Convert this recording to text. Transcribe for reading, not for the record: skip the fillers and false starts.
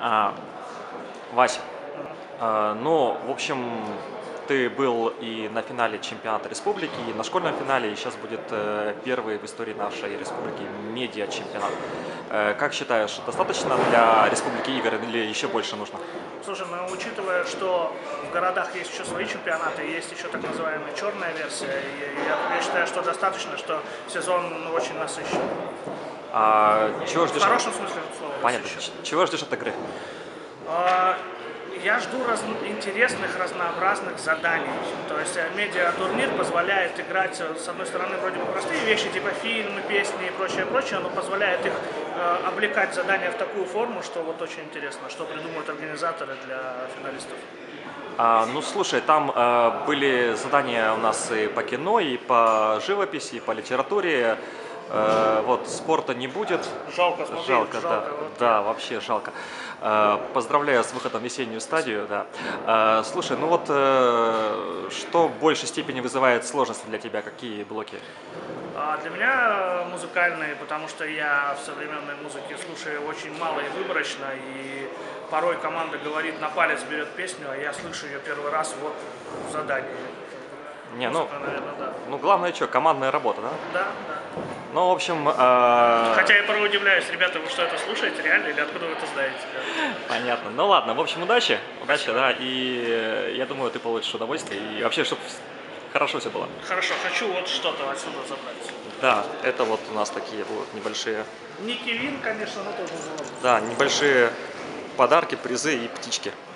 А, Вася, ну, в общем, ты был и на финале чемпионата республики, и на школьном финале, и сейчас будет первый в истории нашей республики медиа-чемпионат. Как считаешь, достаточно для республики игр или еще больше нужно? Слушай, ну учитывая, что в городах есть еще свои чемпионаты, есть еще так называемая черная версия, и я считаю, что достаточно, что сезон очень насыщен. Чего В ждешь? хорошем смысле слова Понятно. насыщен. Чего ждешь от игры? Я жду интересных, разнообразных заданий. То есть медиа-турнир позволяет играть, с одной стороны, вроде бы простые вещи, типа фильмы, песни и прочее, но позволяет их облекать задания в такую форму, что вот очень интересно, что придумают организаторы для финалистов. Ну, слушай, там были задания у нас и по кино, и по живописи, и по литературе. Вот, спорта не будет. Жалко смотреть, Жалко, да. жалко. Вот Да, вообще жалко. Поздравляю с выходом в весеннюю стадию, да. Слушай, ну вот, что в большей степени вызывает сложности для тебя? Какие блоки? Для меня музыкальные, потому что я в современной музыке слушаю очень мало и выборочно, и порой команда говорит, на палец берет песню, а я слышу ее первый раз вот в задании. Не, Музыка, наверное, да. ну главное что, командная работа, да? Да, да. Ну, в общем, Хотя я порой удивляюсь, ребята, вы что это слушаете реально или откуда вы это знаете? понятно. Ну ладно, в общем, удачи, да, и я думаю, ты получишь удовольствие, и вообще, чтобы хорошо все было. Хорошо, хочу вот что-то отсюда забрать. Да, это вот у нас такие будут небольшие, Ники Вин, конечно, но тоже было. да, небольшие подарки, призы и птички.